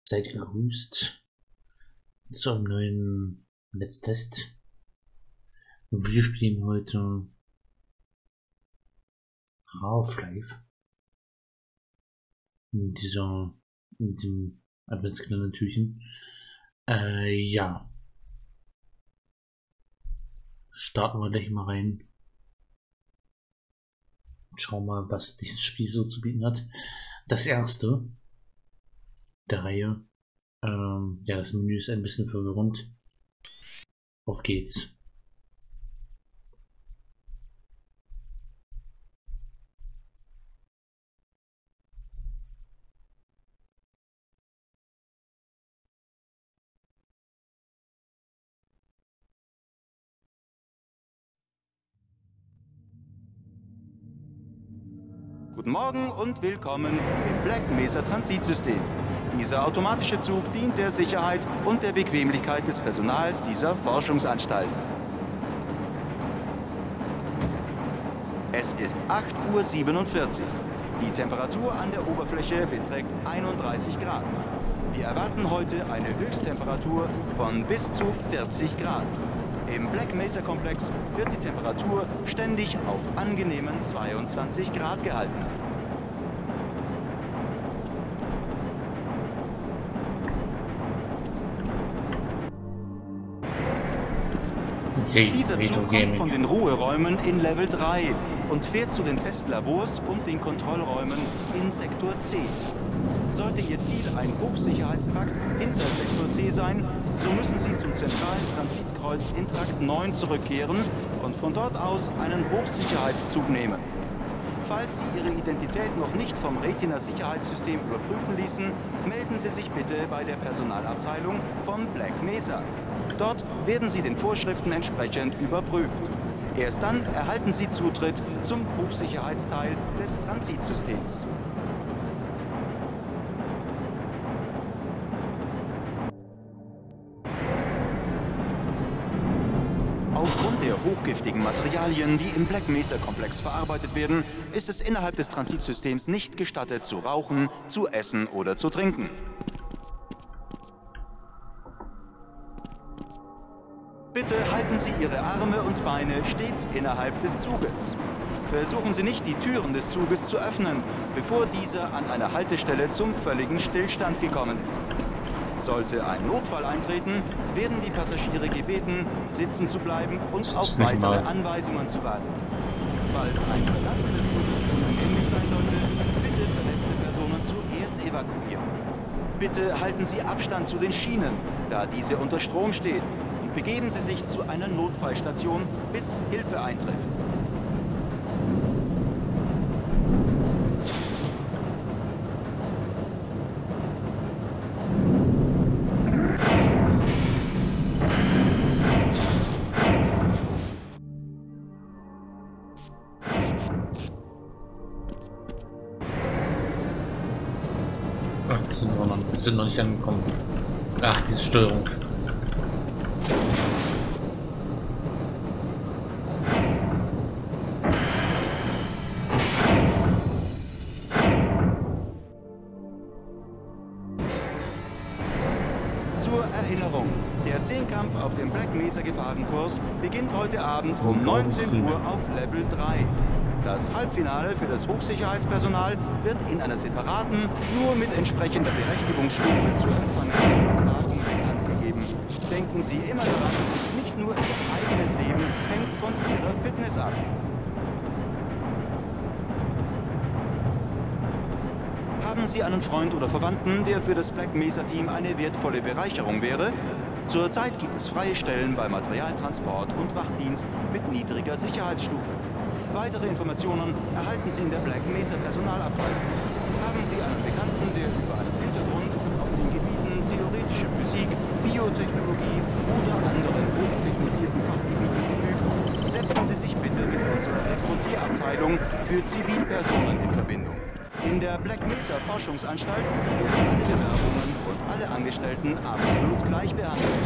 Seid gegrüßt zu einem neuen Let's Test. Wir spielen heute Half-Life in dem Adventskalender-Türchen. Ja. Starten wir gleich mal rein. Schauen mal, was dieses Spiel so zu bieten hat. Das erste der Reihe. Ja, das Menü ist ein bisschen verwirrend. Auf geht's. Guten Morgen und willkommen im Black Mesa Transitsystem. Dieser automatische Zug dient der Sicherheit und der Bequemlichkeit des Personals dieser Forschungsanstalt. Es ist 8:47 Uhr. Die Temperatur an der Oberfläche beträgt 31 Grad. Wir erwarten heute eine Höchsttemperatur von bis zu 40 Grad. Im Black Mesa Komplex wird die Temperatur ständig auf angenehmen 22 Grad gehalten. Dieser Zug kommt von den Ruheräumen in Level 3 und fährt zu den Testlabors und den Kontrollräumen in Sektor C. Sollte Ihr Ziel ein Hochsicherheitstrakt hinter Sektor C sein, so müssen Sie zum zentralen Transitkreuz in Trakt 9 zurückkehren und von dort aus einen Hochsicherheitszug nehmen. Falls Sie Ihre Identität noch nicht vom Retina-Sicherheitssystem überprüfen ließen, melden Sie sich bitte bei der Personalabteilung von Black Mesa. Dort werden Sie den Vorschriften entsprechend überprüft. Erst dann erhalten Sie Zutritt zum Hochsicherheitsteil des Transitsystems. Aufgrund der hochgiftigen Materialien, die im Black Mesa Komplex verarbeitet werden, ist es innerhalb des Transitsystems nicht gestattet zu rauchen, zu essen oder zu trinken. Bitte halten Sie Ihre Arme und Beine stets innerhalb des Zuges. Versuchen Sie nicht, die Türen des Zuges zu öffnen, bevor dieser an einer Haltestelle zum völligen Stillstand gekommen ist. Sollte ein Notfall eintreten, werden die Passagiere gebeten, sitzen zu bleiben und auf weitere Anweisungen zu warten. Falls ein Verlassen des Zuges unumgänglich sein sollte, bitte verletzte Personen zuerst evakuieren. Bitte halten Sie Abstand zu den Schienen, da diese unter Strom stehen. Begeben Sie sich zu einer Notfallstation, bis Hilfe eintrifft. Ach, wir sind noch nicht angekommen. Ach, diese Steuerung. Der Zehnkampf auf dem Black Mesa Gefahrenkurs beginnt heute Abend um 19 Uhr auf Level 3. Das Halbfinale für das Hochsicherheitspersonal wird in einer separaten, nur mit entsprechender Berechtigungsstufe zu empfangenden Übertragung bekannt gegeben. Denken Sie immer daran, nicht nur Ihr eigenes Leben hängt von Ihrer Fitness ab. Haben Sie einen Freund oder Verwandten, der für das Black Mesa Team eine wertvolle Bereicherung wäre? Zurzeit gibt es freie Stellen bei Materialtransport und Wachdienst mit niedriger Sicherheitsstufe. Weitere Informationen erhalten Sie in der Black Mesa Personalabteilung. Haben Sie einen Bekannten, der über einen Hintergrund auf den Gebieten theoretische Physik, Biotechnologie oder anderen hochtechnisierten Fachgebieten verfügt, setzen Sie sich bitte mit unserer Rekrutierabteilung für Zivilpersonen in Verbindung. In der Black Mesa Forschungsanstalt werden alle Bewerbungen und alle Angestellten absolut gleich behandelt.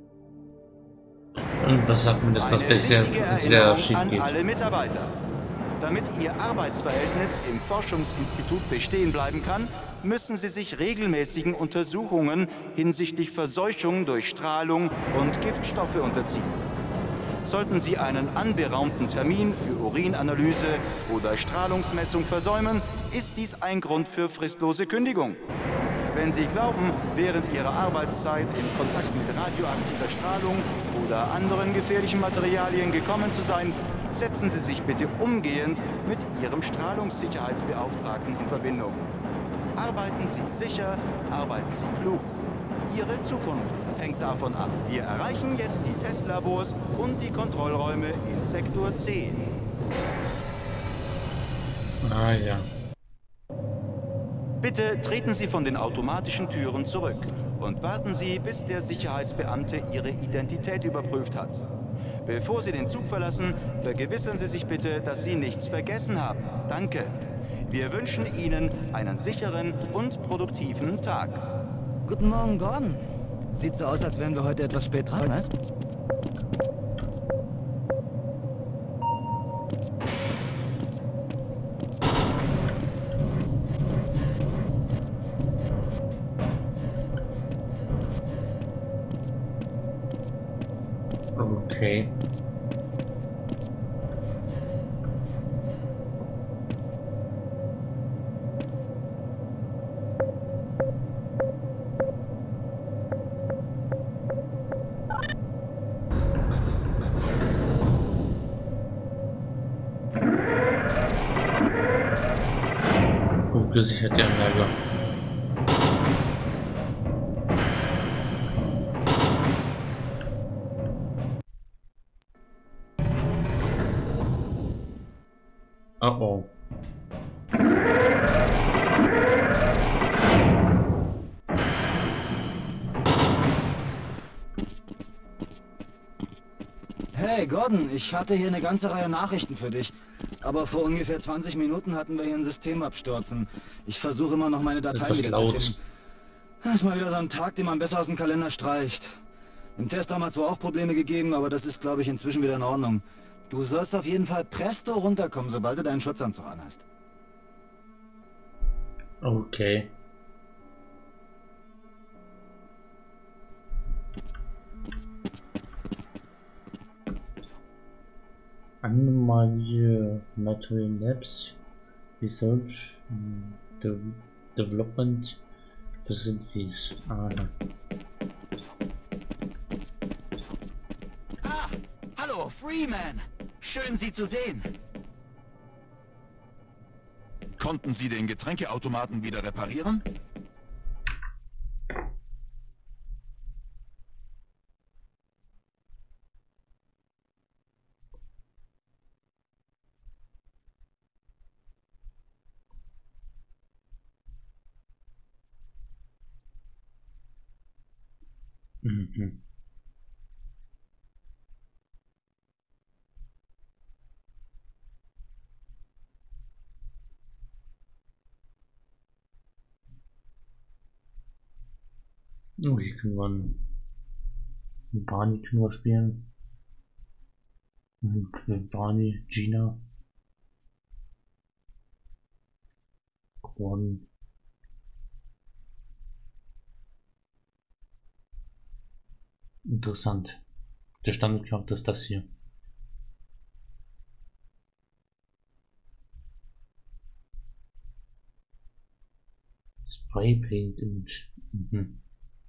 Und was sagt man, dass das gleich sehr schief geht? Alle Mitarbeiter. Damit Ihr Arbeitsverhältnis im Forschungsinstitut bestehen bleiben kann, müssen Sie sich regelmäßigen Untersuchungen hinsichtlich Verseuchung durch Strahlung und Giftstoffe unterziehen. Sollten Sie einen anberaumten Termin für Urinanalyse oder Strahlungsmessung versäumen, ist dies ein Grund für fristlose Kündigung. Wenn Sie glauben, während Ihrer Arbeitszeit in Kontakt mit radioaktiver Strahlung oder anderen gefährlichen Materialien gekommen zu sein, setzen Sie sich bitte umgehend mit Ihrem Strahlungssicherheitsbeauftragten in Verbindung. Arbeiten Sie sicher, arbeiten Sie klug. Ihre Zukunft hängt davon ab. Wir erreichen jetzt die Testlabors und die Kontrollräume in Sektor 10. Ah ja. Bitte treten Sie von den automatischen Türen zurück und warten Sie, bis der Sicherheitsbeamte Ihre Identität überprüft hat. Bevor Sie den Zug verlassen, vergewissern Sie sich bitte, dass Sie nichts vergessen haben. Danke. Wir wünschen Ihnen einen sicheren und produktiven Tag. Guten Morgen, Gordon. Sieht so aus, als wären wir heute etwas spät dran, was? Okay. Gut gesichert die Anlage. Oh oh. Hey, Gordon, ich hatte hier eine ganze Reihe Nachrichten für dich. Aber vor ungefähr 20 Minuten hatten wir hier ein Systemabstürzen. Ich versuche immer noch meine Dateien Etwas wieder laut. zu finden. Das ist mal wieder so ein Tag, den man besser aus dem Kalender streicht. Im Test haben wir zwar auch Probleme gegeben, aber das ist, glaube ich, inzwischen wieder in Ordnung. Du sollst auf jeden Fall presto runterkommen, sobald du deinen Schutzanzug anhast. Okay. Anomalie Material Labs Research Development Facilities. Ah, ja. Ah, hallo, Freeman. Schön, Sie zu sehen. Konnten Sie den Getränkeautomaten wieder reparieren? Mhm. Oh, hier können wir einen Barney können wir spielen. Barney, Gina. Gordon. Interessant. Der Standardcharakter ist das hier. Spray Paint Image. Mhm.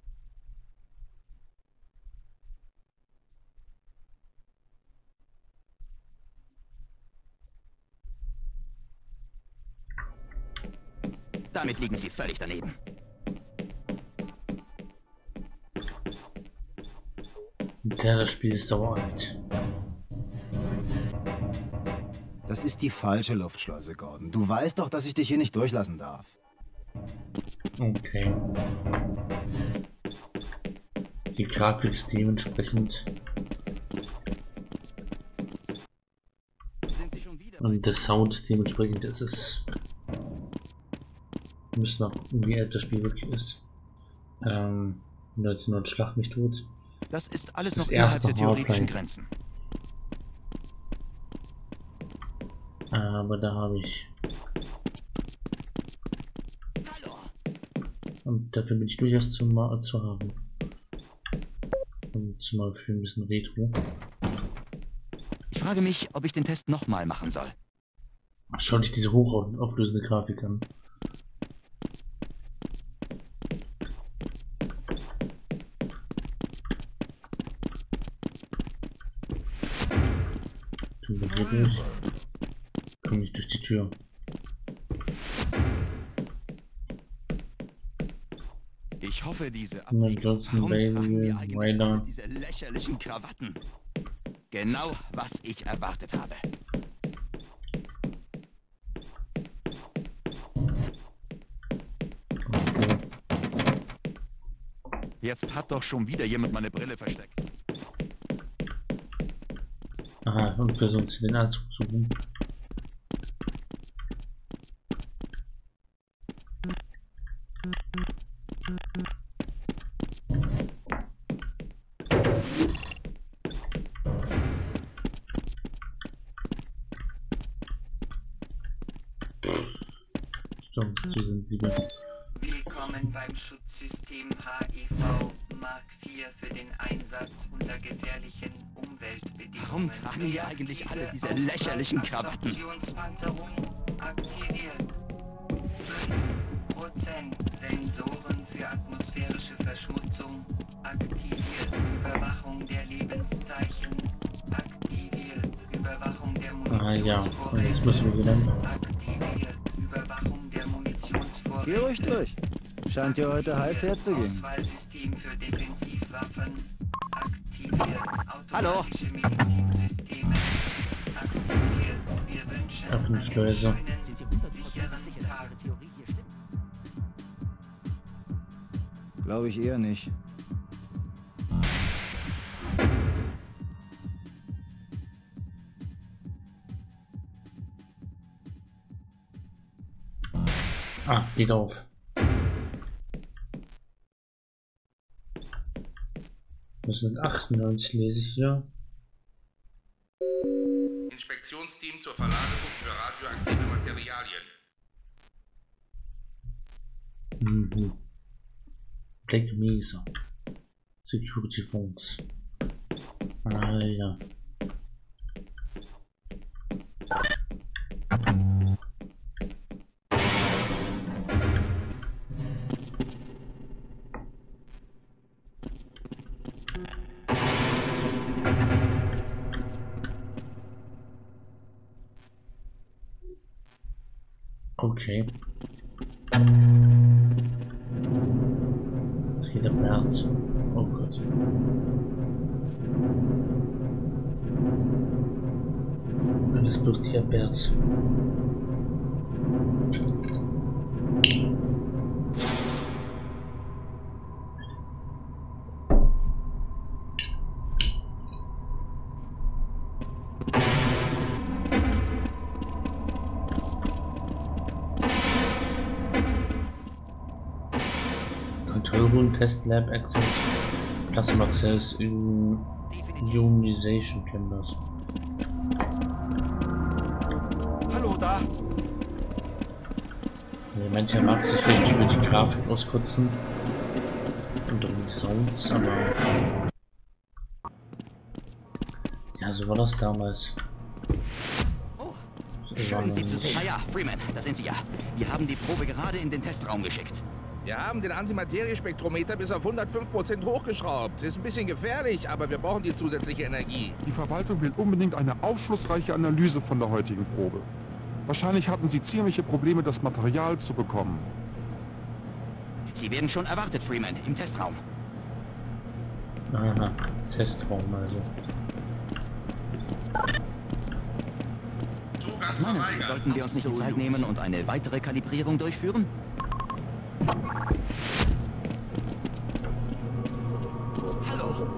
Damit liegen Sie völlig daneben. Ja, das Spiel ist sauer alt. Das ist die falsche Luftschleuse, Gordon. Du weißt doch, dass ich dich hier nicht durchlassen darf. Okay. Die Grafik ist dementsprechend. Sind Sie schon wieder? Und der Sound ist dementsprechend. Es ist. Wir müssen auch, wie alt das Spiel wirklich ist. 1900 Schlag mich tot. Das ist alles Das noch innerhalb erste der theoretischen Half-Life. Grenzen. Aber da habe ich. Und dafür bin ich durchaus zu haben. Und zumal für ein bisschen Retro. Ich frage mich, ob ich den Test nochmal machen soll. Schau dich diese hochauflösende Grafik an. Tun wir hier durch. Komm nicht durch die Tür. Ich hoffe, diese Johnson, Warum Bailey, tragen wir eigentlich Ryder. alle diese lächerlichen Krawatten? Genau, was ich erwartet habe. Jetzt hat doch schon wieder jemand meine Brille versteckt. Aha, und versucht sie den Anzug zu suchen. Stimmt, zu sensibel. Willkommen beim Schutzsystem HIV Mark IV für den Einsatz unter gefährlichen Umweltbedingungen. Warum tragen wir eigentlich alle diese lächerlichen Krawatten? Absorptionspanzerung aktiviert. 5% Sensoren für atmosphärische Verschmutzung aktiviert. Überwachung der Lebenszeichen aktiviert. Überwachung der Munitionsvorräte. Und jetzt müssen wir wieder. Aktiviert. Überwachung der Munitionsvorräte. Geh ruhig durch. Scheint dir heute heiß herzugehen. Auswahlsystem für Defensivwaffen aktiviert. Hallo. Automatische Medizinsysteme aktiviert. Wir wünschen einen Schlöse. schönen, sicheren Tag. Glaube ich eher nicht. Ah, geht auf. Das sind 98, lese ich hier. Inspektionsteam zur Verlagerung für radioaktive Materialien. Mhm. Black Mesa. Security Phones. Ah ja. Okay. Es geht abwärts. Oh Gott. Alles bloß nicht abwärts. Control Room Test Lab Access Plasma Cells Ionization Chambers. Hallo da. Mancher mag sich vielleicht über die Grafik auskotzen und um die Sounds, aber ja, so war das damals. Schön, Sie zu sehen. Ah ja, Freeman, da sind Sie ja. Wir haben die Probe gerade in den Testraum geschickt. Wir haben den Antimateriespektrometer bis auf 105% hochgeschraubt. Ist ein bisschen gefährlich, aber wir brauchen die zusätzliche Energie. Die Verwaltung will unbedingt eine aufschlussreiche Analyse von der heutigen Probe. Wahrscheinlich hatten Sie ziemliche Probleme, das Material zu bekommen. Sie werden schon erwartet, Freeman, im Testraum. Aha, Testraum also. Was meinen Sie, sollten wir uns nicht die Zeit nehmen und eine weitere Kalibrierung durchführen? Hallo.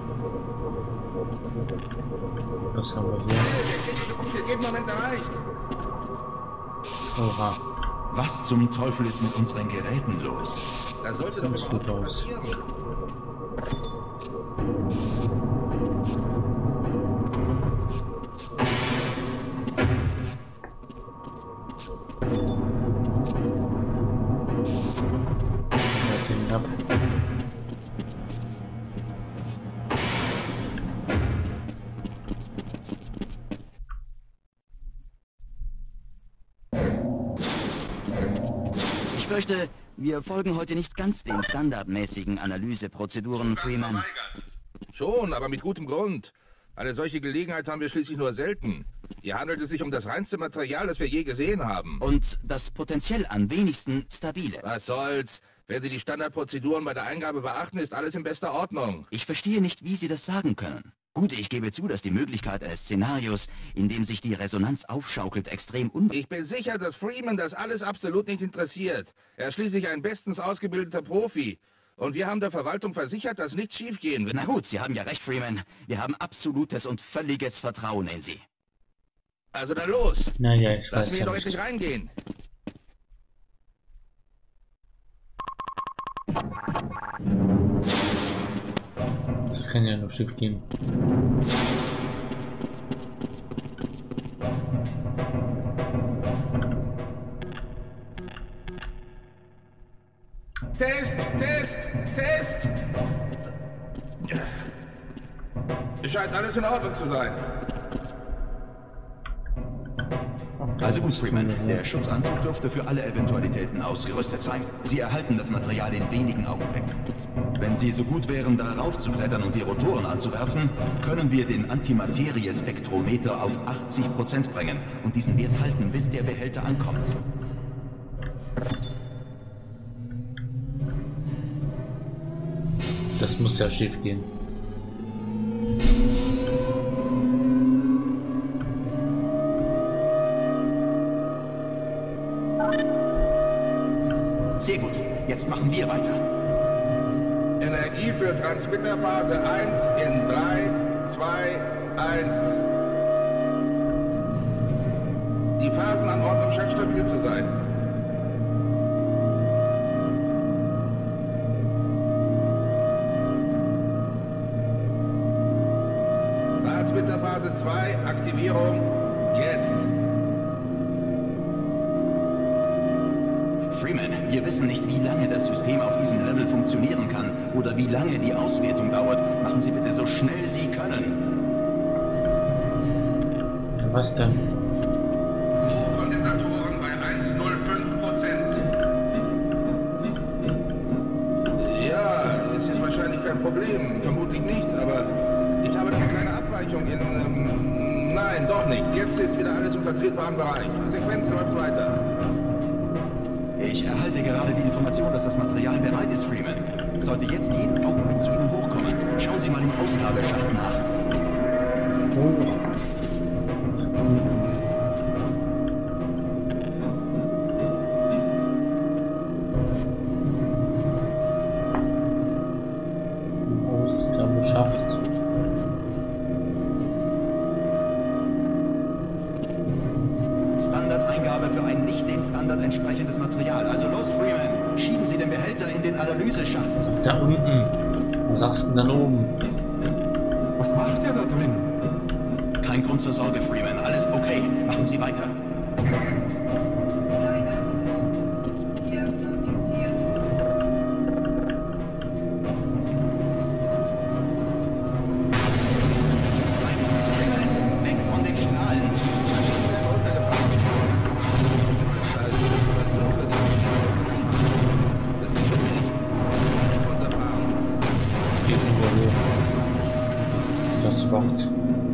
Was haben wir hier? Der Gegenmoment erreicht. Oha, Was zum Teufel ist mit unseren Geräten los? Das sollte doch sieht gut überhaupt nicht aus. passieren. fürchte, wir folgen heute nicht ganz den standardmäßigen Analyseprozeduren, Freeman. Schon, aber mit gutem Grund. Eine solche Gelegenheit haben wir schließlich nur selten. Hier handelt es sich um das reinste Material, das wir je gesehen haben. Und das potenziell am wenigsten stabile. Was soll's? Wenn Sie die Standardprozeduren bei der Eingabe beachten, ist alles in bester Ordnung. Ich verstehe nicht, wie Sie das sagen können. Gut, ich gebe zu, dass die Möglichkeit eines Szenarios, in dem sich die Resonanz aufschaukelt, extrem Ich bin sicher, dass Freeman das alles absolut nicht interessiert. Er ist schließlich ein bestens ausgebildeter Profi. Und wir haben der Verwaltung versichert, dass nichts schiefgehen wird. Na gut, Sie haben ja recht, Freeman. Wir haben absolutes und völliges Vertrauen in Sie. Also dann los. Naja, ich Lass weiß mich ja doch nicht. endlich reingehen. Das kann ja nur schief gehen. Test, Test, Test. Es scheint alles in Ordnung zu sein. Also gut, Freeman. Der Schutzanzug dürfte für alle Eventualitäten ausgerüstet sein. Sie erhalten das Material in wenigen Augenblicken. Wenn Sie so gut wären, darauf zu klettern und die Rotoren anzuwerfen, können wir den Antimaterie-Spektrometer auf 80% bringen und diesen Wert halten, bis der Behälter ankommt. Das muss ja schief gehen. Sehr gut. Jetzt machen wir weiter. Energie für Transmitterphase 1 in 3, 2, 1. Die Phasenanordnung scheint stabil zu sein. Transmitterphase 2, Aktivierung jetzt. Freeman, wir wissen nicht, wie lange das System auf diesem Level funktionieren kann oder wie lange die Auswertung dauert. Machen Sie bitte so schnell Sie können. Was denn? Kondensatoren bei 1,05%. Ja, es ist wahrscheinlich kein Problem. Vermutlich nicht, aber ich habe da eine kleine Abweichung in... nein, doch nicht. Jetzt ist wieder alles im vertretbaren Bereich. Die Sequenz läuft weiter. Ich erhalte gerade die Information, dass das Material bereit ist, Freeman. Sollte jetzt jeden Augenblick zu Ihnen hochkommen. Schauen Sie mal im Ausgabeschacht nach. Ausgabeschacht. Standardeingabe für ein nicht dem Standard entsprechendes Material. Also los, Freeman. Schieben Sie den Behälter in den Analyseschacht. Da unten. Was sagst du denn dann oben? Was macht er da drin? Kein Grund zur Sorge, Freeman. Alles okay. Machen Sie weiter. Leider diagnostiziert. Weg von den Strahlen. Hier schon wieder hoch. Das macht.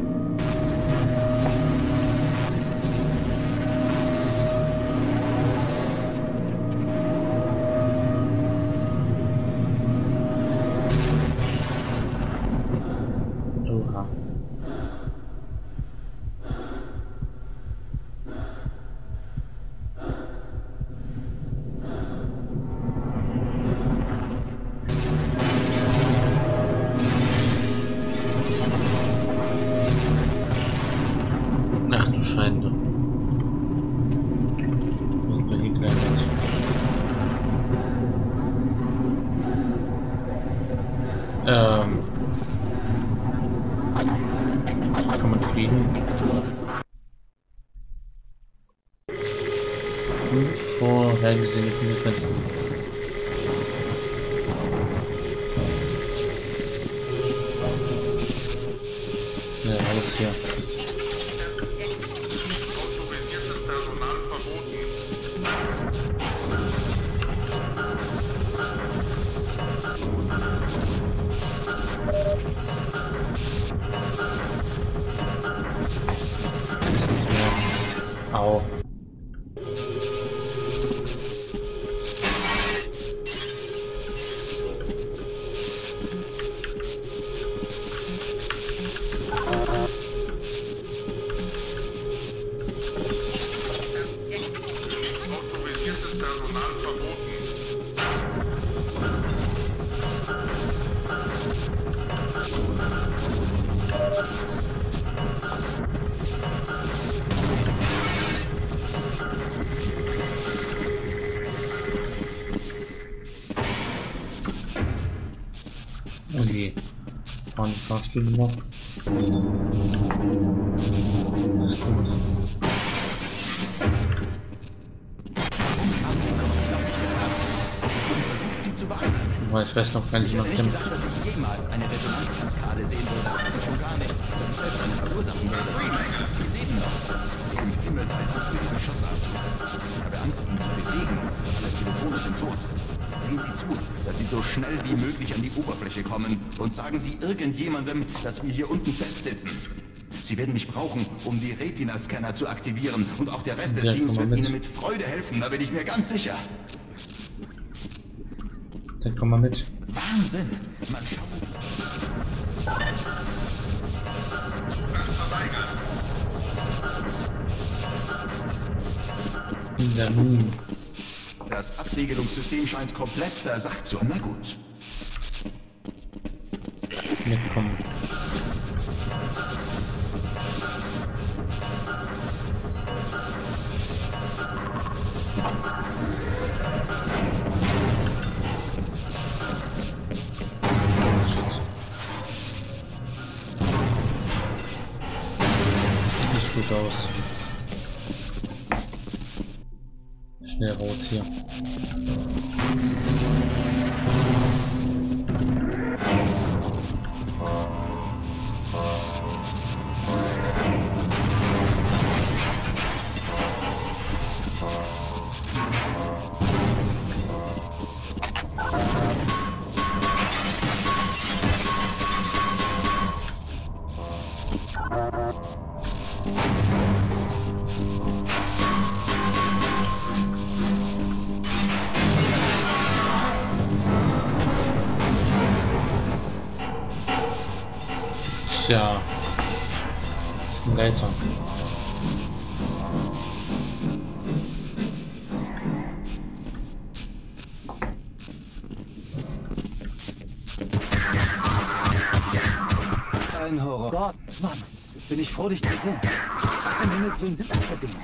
Oha. Ach du Schande. Sind wir hier gelandet? Kann man fliegen? Vorhergesehene Konsequenzen. Schnell raus hier. Autorisiertes Personal verboten. Au. Autorisiertes Personal verboten. Oh je. Fahren die Fahrstunde noch. Das tun sie. Aber ich weiß noch gar nicht, Ich wie hätte man nicht kämpft. gedacht, dass ich jemals eine Resonanzkaskade sehen würde. Und schon gar nicht, dass es selbst eine verursachen würde. Sie leben noch. Im Himmel sei Dank für diesen Schutzanzug. Ich habe Angst, ihn zu bewegen. Alle Telefone sind tot. Sehen Sie zu, dass Sie so schnell wie möglich an die Oberfläche kommen und sagen Sie irgendjemandem, dass wir hier unten festsitzen. Sie werden mich brauchen, um die Retina-Scanner zu aktivieren und auch der Rest des Ja, Teams komm mal wird mit. Ihnen mit Freude helfen, da bin ich mir ganz sicher. Dann komm mal mit. Wahnsinn! Man schaut. In der Moon. Das Absegelungssystem scheint komplett versagt zu haben. Na gut. Mitkommen. Shit. Sieht nicht gut aus. Schnell raus hier. Tja. Das ist ein Leiter. Ein Horror. Gott, Mann, bin ich froh, dich zu sehen. Was im Himmels Willen sind das für Dinge?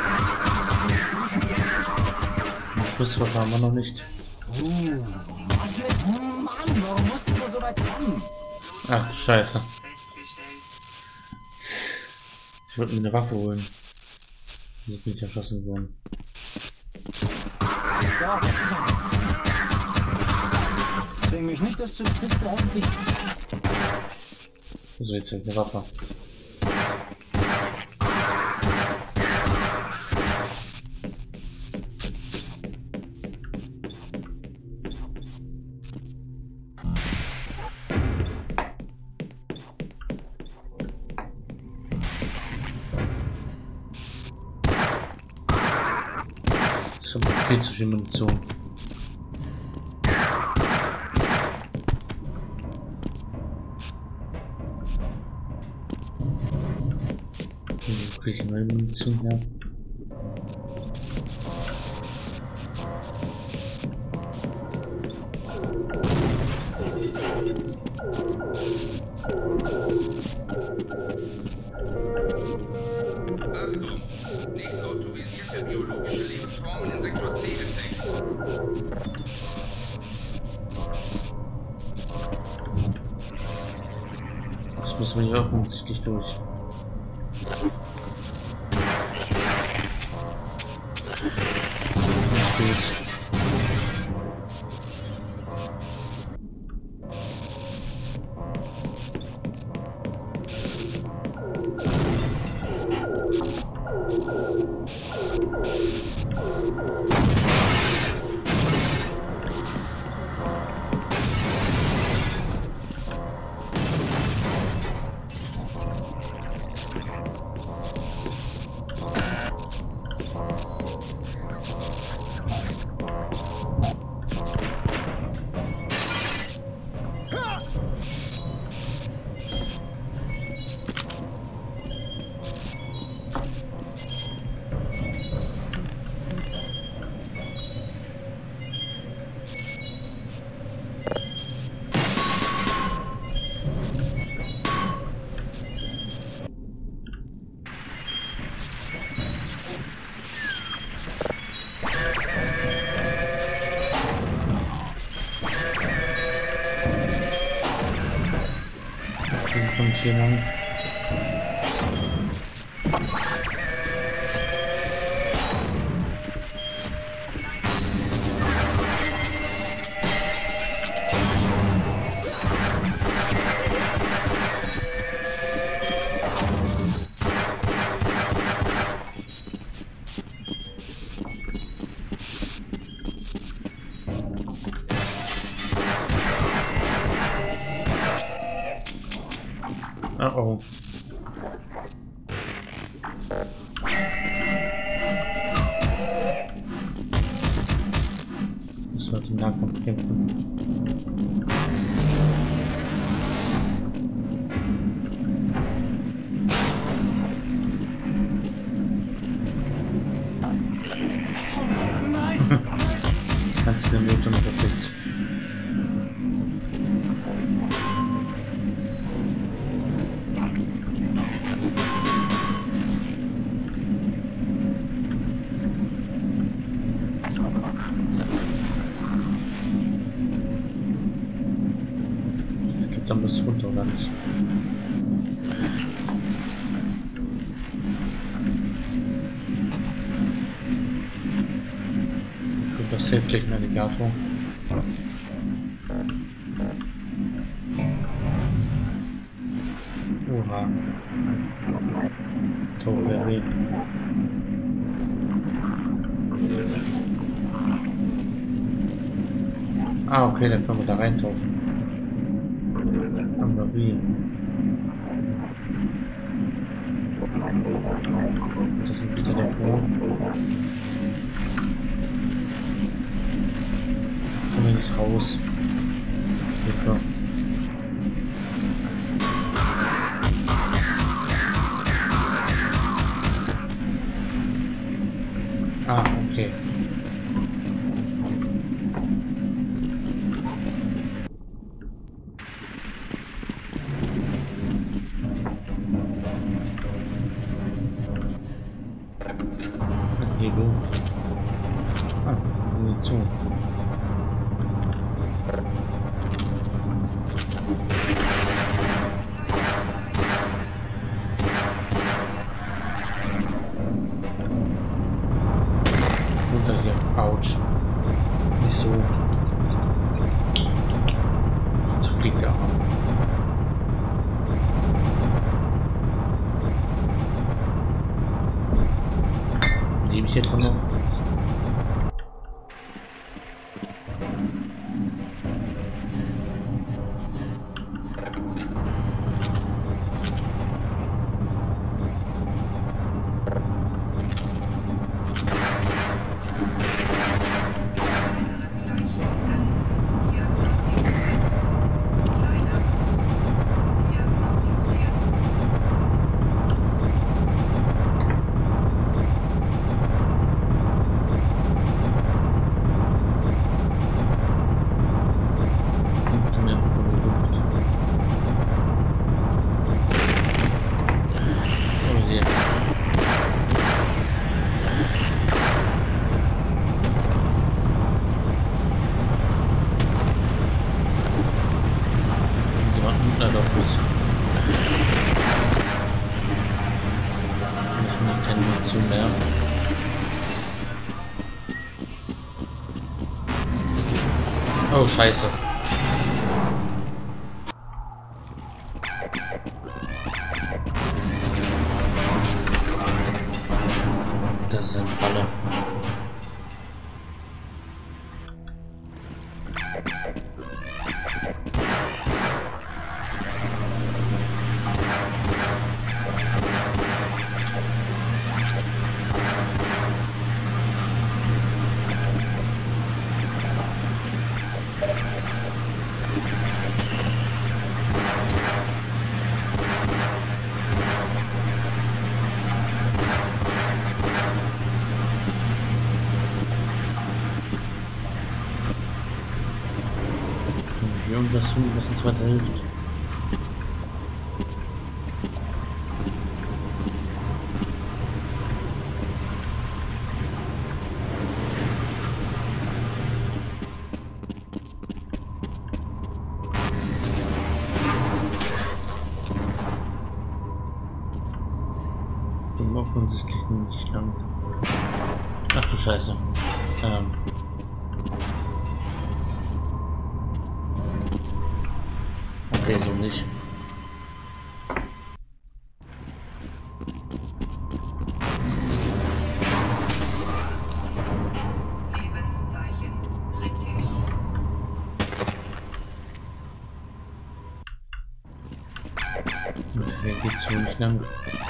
Schlussverfahren wir noch nicht. Was mit? Mann, warum musst du so weit kommen? Ach du Scheiße. Festgestellt. Ich wollte mir eine Waffe holen. So bin ich erschossen worden. Gott, zwing mich nicht, das zu trifft ordentlich. So, jetzt halt eine Waffe. Ich habe viel zu viel Munition. Wo kriege ich neue Munition her? Achtung! Nicht autorisierte biologische Lebensformen in Sektor C entdeckt. Das müssen wir hier offensichtlich durch. Nicht gut. hier lang. Oh. Müssen wir den Nahkampf kämpfen. Kannst du den Motor noch versteckt. Da muss runter oder nicht? Gut, das hilft gleich ein Navigator. Oha. Tore weg. Ah, okay, dann können wir da reintauchen. Aber wie? Das ist bitte davor. Kommen wir nicht raus. Hilfe. Ah, okay. Hebel. Ah, Munition. Runter hier. Autsch. Nicht so. So fliegt der Arm. Lebe ich jetzt noch? Oh, scheiße. Das sind Falle. Irgendwas tun, was uns weiterhilft. Kommt offensichtlich nicht lang. Ach du Scheiße. Okay, so nicht. Lebenszeichen kritisch. Hier geht's wohl nicht lang.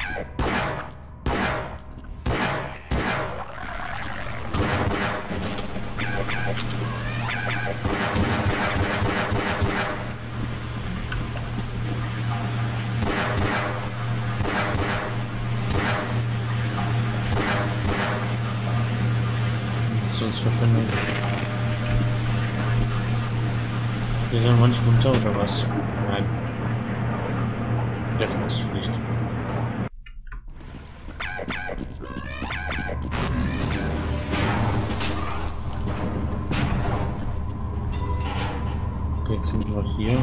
Sonst verschwunden. Wir sind noch nicht runter oder was? Nein. Definitiv nicht. Okay, jetzt sind wir hier.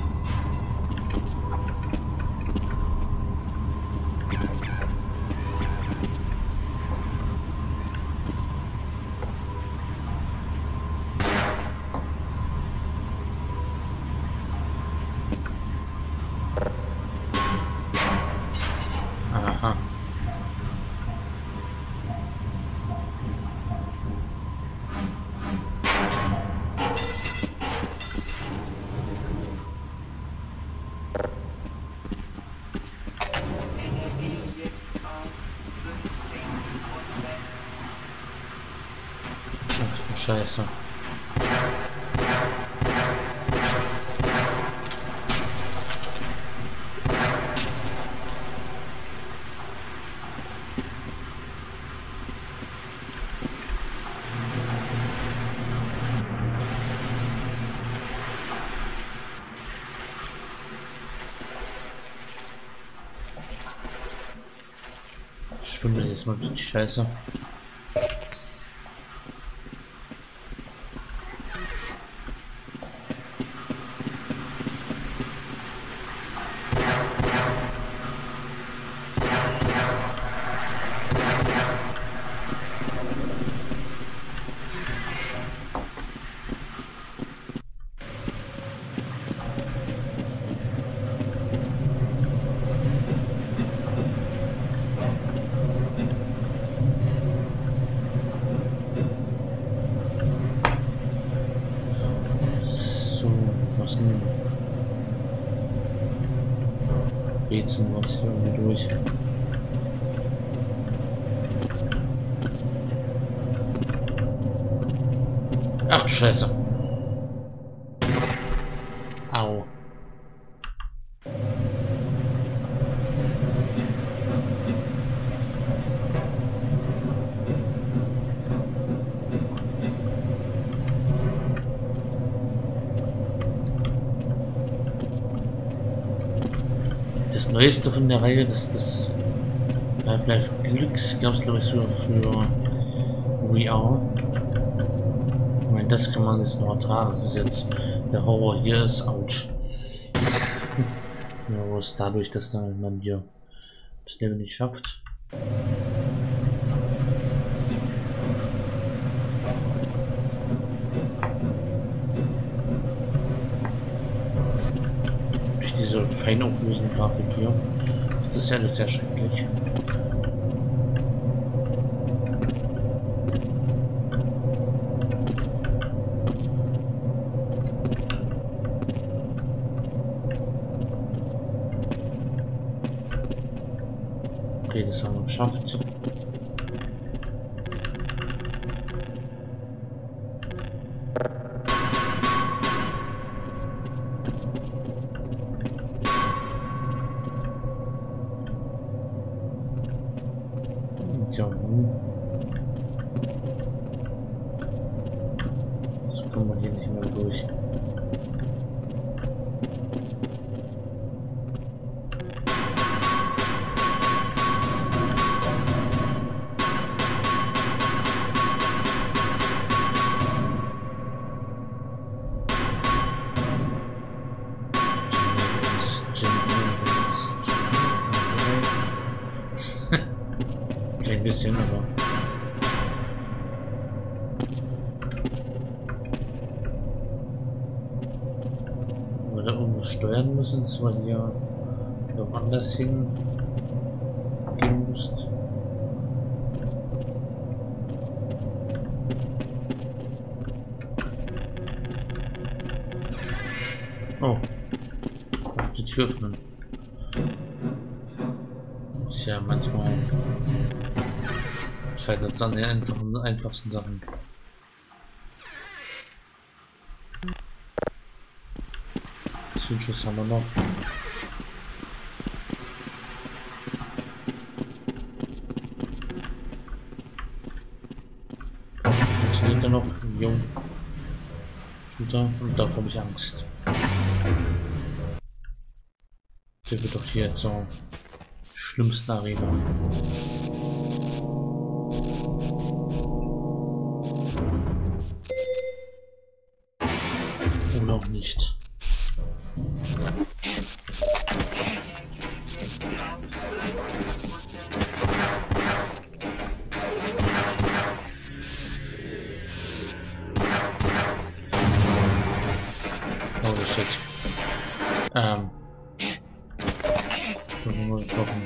Aha. Energie jetzt auf 15%. Ach du Scheiße. Stunde jetzt mal die Scheiße. Was denn? Rätseln wir uns hier irgendwie durch. Ach du Scheiße. Au. Das Neueste von der Reihe, das Half-Life Glücks gab es glaube ich so für VR. Ich meine, das kann man jetzt noch ertragen. Das ist jetzt der Horror hier ist, ouch. Ja, wo es dadurch, dass man hier das Level nicht schafft. Durch diese fein auflösende Grafik hier. Das ist ja alles sehr schrecklich. Okay, das haben wir geschafft. Ja, so kommen wir hier nicht mehr durch. Ein bisschen, aber... Wenn wir da irgendwo steuern müssen, zwar hier woanders hin gehen musst. Oh. Auf die Tür öffnen. Ist ja manchmal scheitert es an den einfachsten Sachen. Zünschuss haben wir noch. Funktioniert er noch? Jo. Tut er. Und davor habe ich Angst. Der wird doch hier jetzt so schlimmsten Arena. Oder auch nicht. Oh shit. Mal gucken.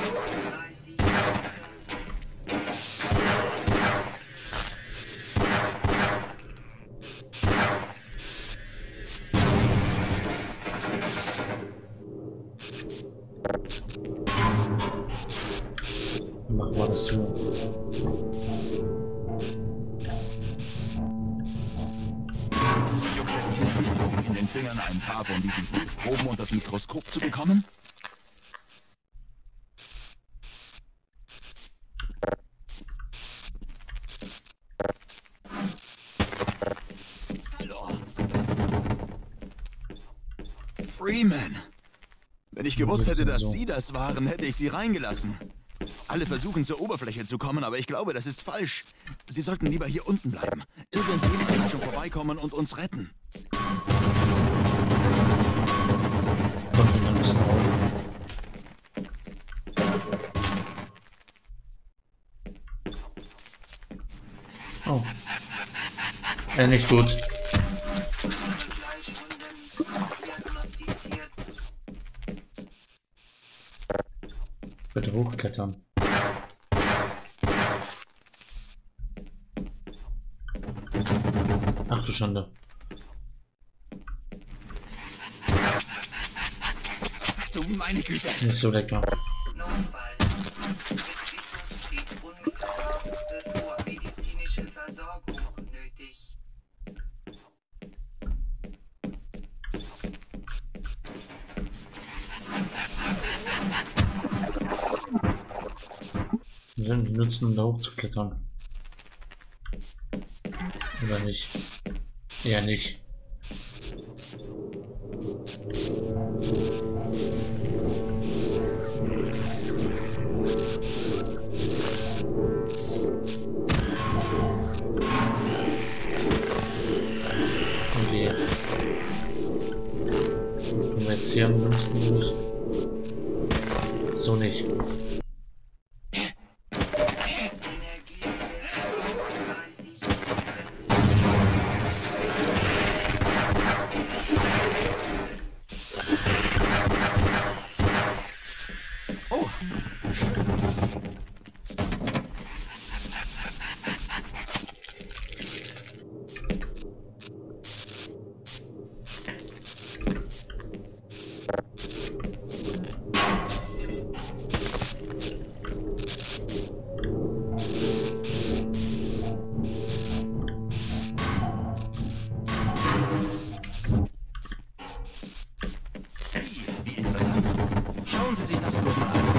Machen wir das so. In den Fingern ein paar von diesen Proben und das Mikroskop zu bekommen? Hallo. Freeman. Wenn ich gewusst hätte, dass Sie das waren, hätte ich Sie reingelassen. Alle versuchen zur Oberfläche zu kommen, aber ich glaube, das ist falsch. Sie sollten lieber hier unten bleiben. Irgendjemand kann schon vorbeikommen und uns retten. Oh. Nicht gut. Bitte hochklettern. Ach du Schande. Du meine Güte. Nicht so lecker. Medizinische Versorgung nötig. Wir werden die nutzen, um da hochzuklettern. Oder nicht? Eher nicht. Okay. Können wir jetzt hier am dümmsten los? So nicht. Schauen Sie sich das bloß mal an.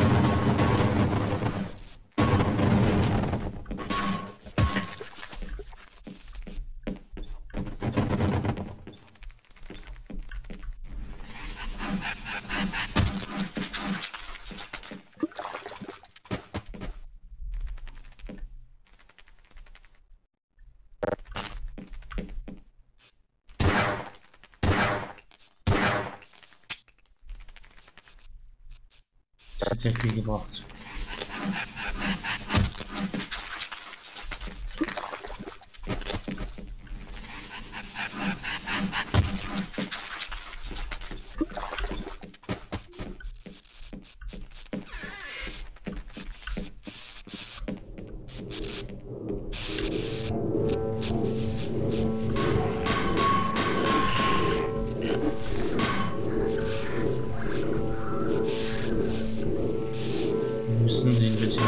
Das hat sehr viel gebracht.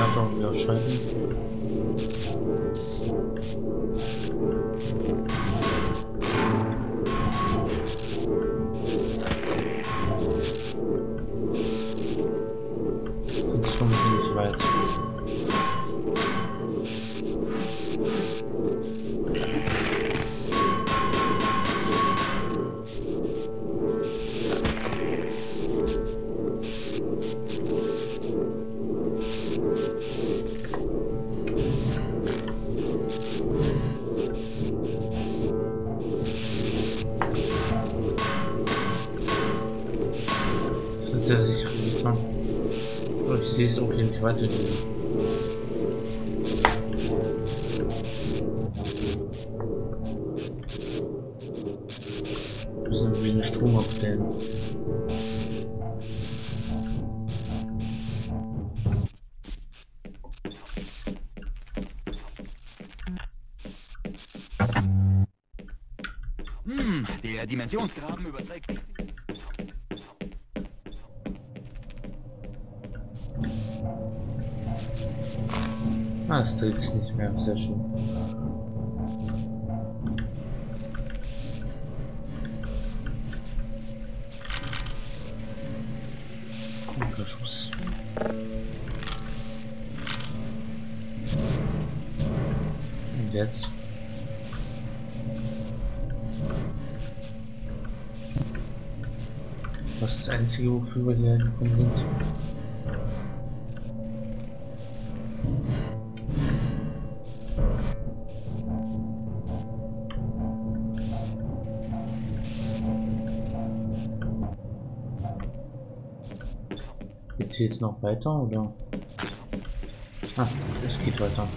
Schaltung wieder schalten. Jetzt kommen wir nicht weit. Sehr sicher getan. Aber ich sehe es auch hier nicht weitergehen. Wir müssen wenig Strom abstellen. Der Dimensionsgraben überträgt. Ah, es dreht sich nicht mehr. Sehr schön. Guter Schuss. Und jetzt? Das ist das Einzige, wofür wir hier gekommen sind. Geht's jetzt noch weiter oder? Ah, es geht weiter.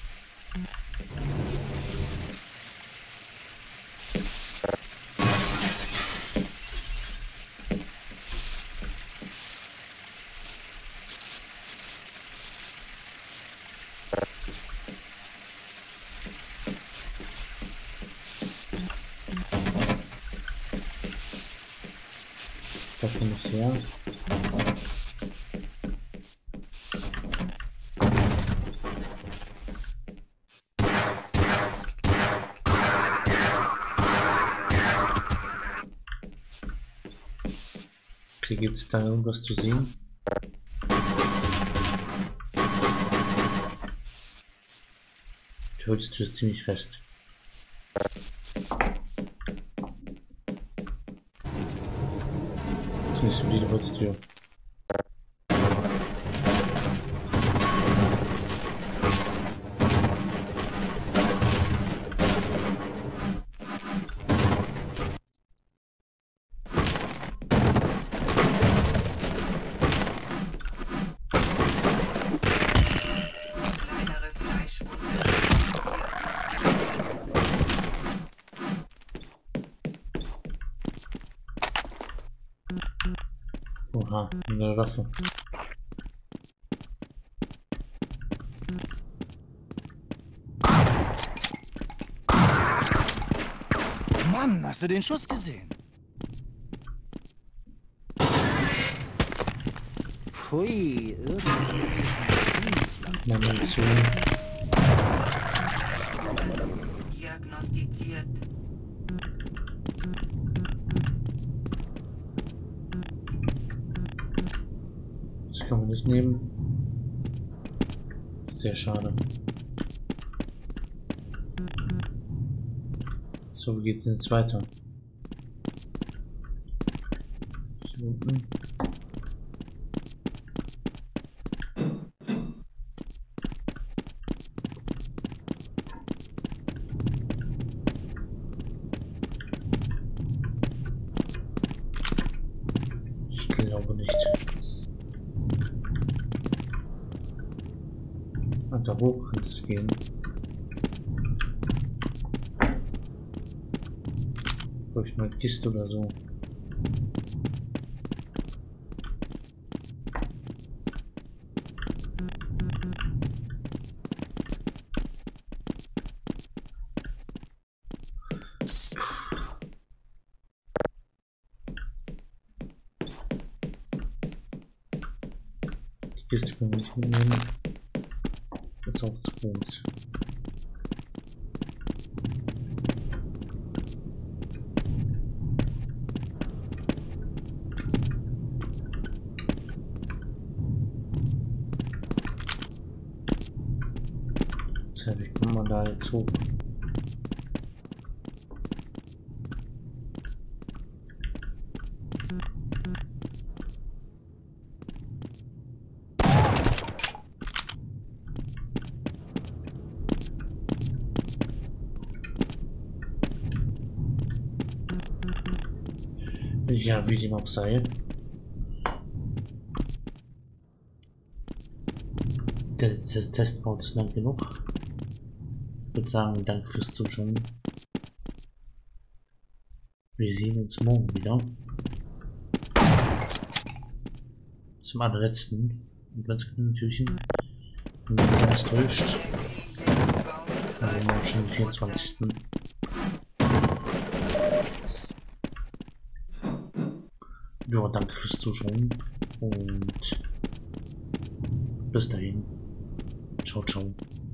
Da komme ich her. Okay, gibt es da irgendwas zu sehen? Die Holztür ist ziemlich fest. Ziemlich solide Holztür. Oha, eine Waffe. Mann, hast du den Schuss gesehen? Pfui, Munition. Diagnostiziert. Das kann man nicht nehmen. Sehr schade. So, wie geht's denn jetzt weiter? Hier unten. Ich glaube nicht. Und da hoch kann es gehen. Durch eine Kiste oder so. Die Kiste können wir nicht mitnehmen. jetzt auch zu groß. Tja, wie kommt man da jetzt hoch? Ja, wie dem auch sei. Der Testmode ist lang genug. Ich würde sagen, danke fürs Zuschauen. Wir sehen uns morgen wieder. Zum allerletzten. Und ganz natürlich. Und wenn man das täuscht. Dann haben wir schon den 24. Ja, danke fürs Zuschauen und bis dahin. Ciao, ciao.